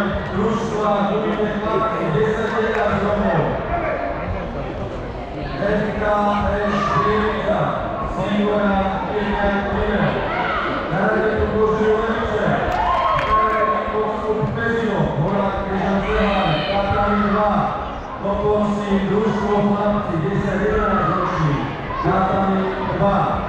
družstva Dubine chlapci 10-11 rokov. FKS Prievidza, Singora Irina Kliner. Na rade podložujú Lenice. Prevedný postup Pezino, Horák Križan Cehán, Kaprami 2. Poklonsí družstvo chlapci 10-11 roční. Kaprami 2.